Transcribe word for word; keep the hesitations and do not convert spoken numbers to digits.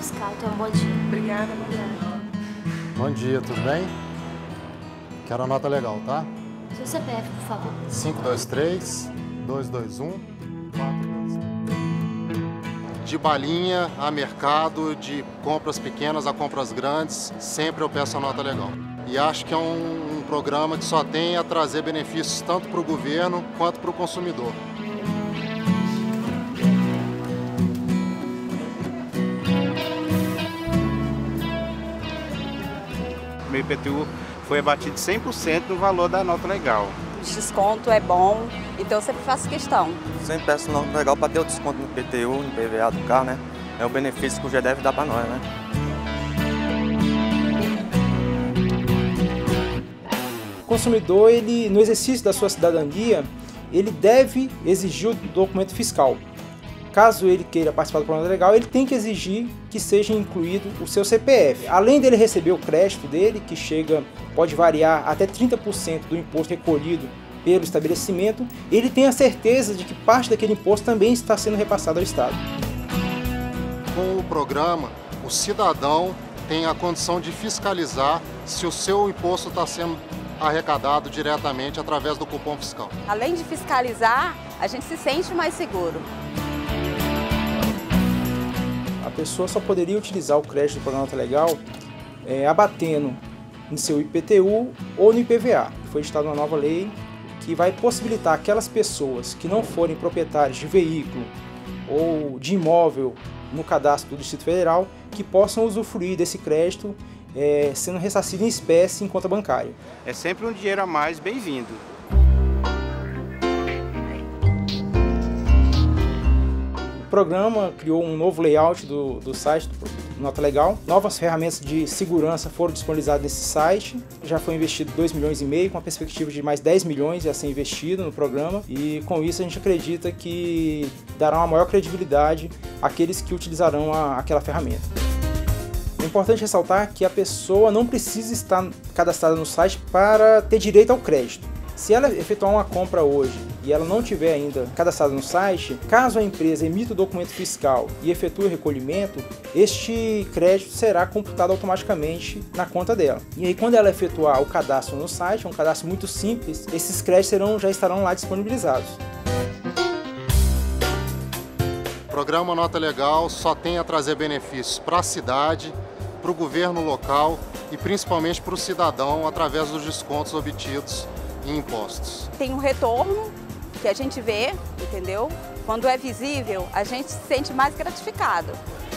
fiscal. Tenha um bom dia. Obrigada, bom dia. Bom dia, tudo bem? Quero a nota legal, tá? Seu C P F, por favor. cinco dois três, dois dois um, quatro dois. De balinha a mercado, de compras pequenas a compras grandes, sempre eu peço a nota legal. E acho que é um, um programa que só tem a trazer benefícios tanto para o governo quanto para o consumidor. Meu I P T U foi abatido cem por cento no valor da nota legal. O desconto é bom, então eu sempre faço questão. Sempre peço nota legal para ter o desconto no I P T U, no I P V A do carro, né? É o benefício que o G deve dar para nós, né? O consumidor, ele, no exercício da sua cidadania, ele deve exigir o documento fiscal. Caso ele queira participar do programa legal, ele tem que exigir que seja incluído o seu C P F. Além dele receber o crédito dele, que chega, pode variar até trinta por cento do imposto recolhido pelo estabelecimento, ele tem a certeza de que parte daquele imposto também está sendo repassado ao Estado. Com o programa, o cidadão tem a condição de fiscalizar se o seu imposto está sendo arrecadado diretamente através do cupom fiscal. Além de fiscalizar, a gente se sente mais seguro. A pessoa só poderia utilizar o crédito do programa Nota Legal é, abatendo em seu I P T U ou no I P V A. Foi editada uma nova lei que vai possibilitar aquelas pessoas que não forem proprietários de veículo ou de imóvel no cadastro do Distrito Federal que possam usufruir desse crédito é, sendo ressarcido em espécie em conta bancária. É sempre um dinheiro a mais bem-vindo. O programa criou um novo layout do, do site do Nota Legal. Novas ferramentas de segurança foram disponibilizadas nesse site. Já foi investido dois milhões e meio, com a perspectiva de mais dez milhões a ser investido no programa. E com isso a gente acredita que dará uma maior credibilidade àqueles que utilizarão a, aquela ferramenta. É importante ressaltar que a pessoa não precisa estar cadastrada no site para ter direito ao crédito. Se ela efetuar uma compra hoje e ela não tiver ainda cadastrada no site, caso a empresa emita o documento fiscal e efetue o recolhimento, este crédito será computado automaticamente na conta dela. E aí, quando ela efetuar o cadastro no site, é um cadastro muito simples, esses créditos serão, já estarão lá disponibilizados. O programa Nota Legal só tem a trazer benefícios para a cidade, para o governo local e principalmente para o cidadão através dos descontos obtidos em impostos. Tem um retorno que a gente vê, entendeu? Quando é visível, a gente se sente mais gratificado.